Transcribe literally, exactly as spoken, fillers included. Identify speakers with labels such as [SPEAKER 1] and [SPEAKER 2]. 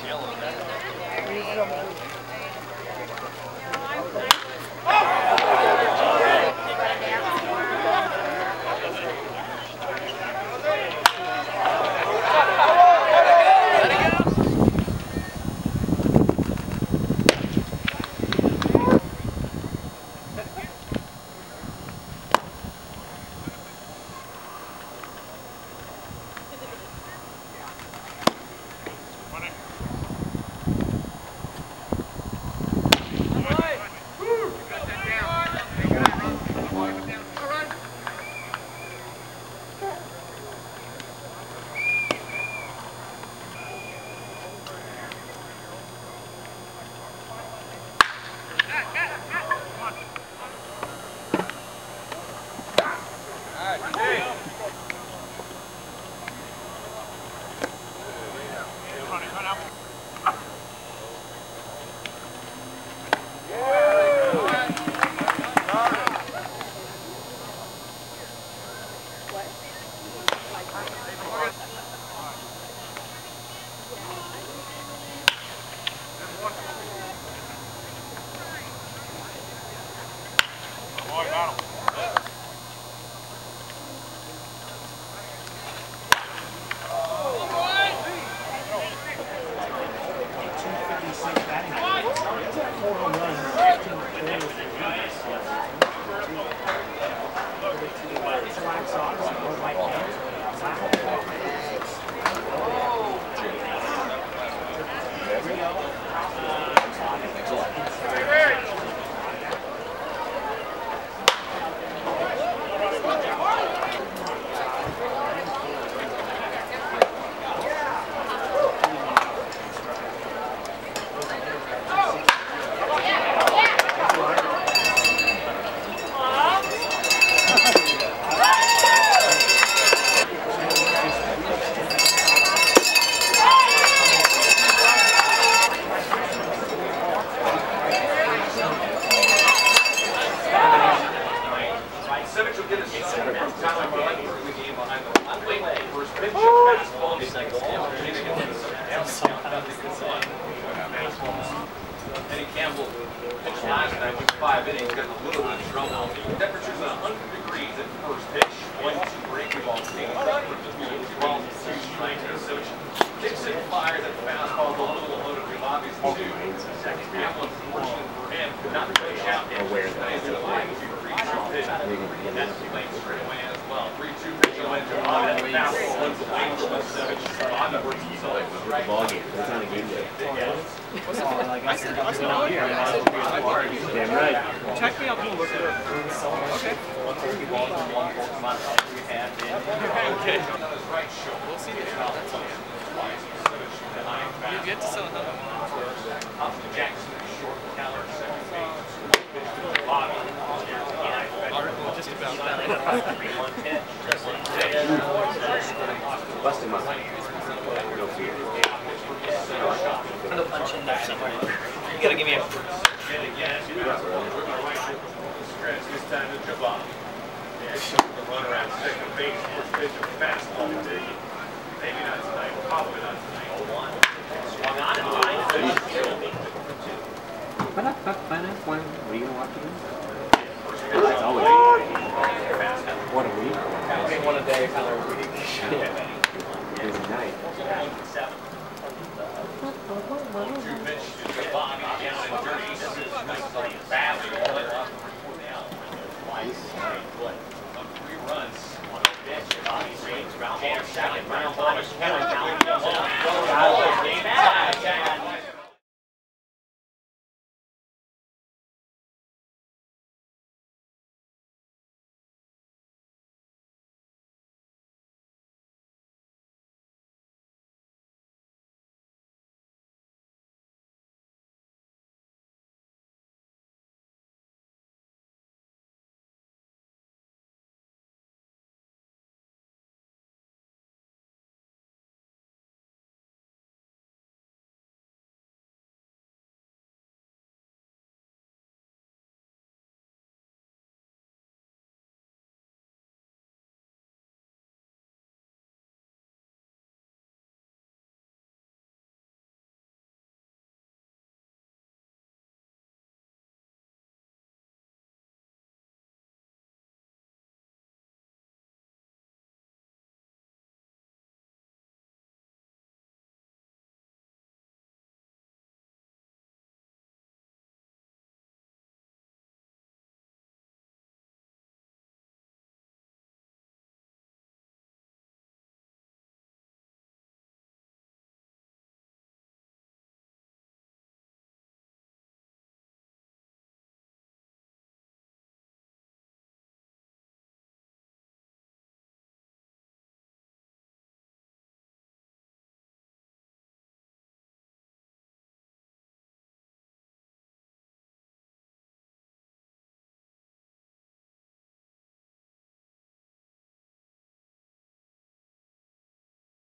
[SPEAKER 1] Eddie Campbell pitched last night with five innings, got a little bit of trouble. Temperatures at one hundred degrees at first pitch. one two breaking ball speed. twelve two strike. So kicks and fires at the fastball, a little loaded with obvious two. Campbell, unfortunately for him, could not finish out. Aware that he's in the line to three two pitch. And that's played straight away as well. three two pitch went to on that fastball runs away from us. Bobby works himself right.
[SPEAKER 2] Ball game. It's not a game day.
[SPEAKER 3] What's all like I said, I said, no, here.
[SPEAKER 2] Damn right.
[SPEAKER 3] Check me out, look at it. Okay.
[SPEAKER 1] Okay. On his right shoulder.
[SPEAKER 3] We'll see this now. That's all. You get to sell another one.
[SPEAKER 1] Austin Jackson, short counter, second base. Bobby.
[SPEAKER 3] Just about.
[SPEAKER 2] Busted my no fear.
[SPEAKER 3] I'm gonna punch in there somewhere. You gotta give me a.
[SPEAKER 1] This time to Javon. The run around second base, first pitch of fastball. Maybe not tonight, probably not tonight. oh one. Swung on and line.
[SPEAKER 2] When are you gonna watch again? It's always. What a week.
[SPEAKER 3] One a day, kind of week.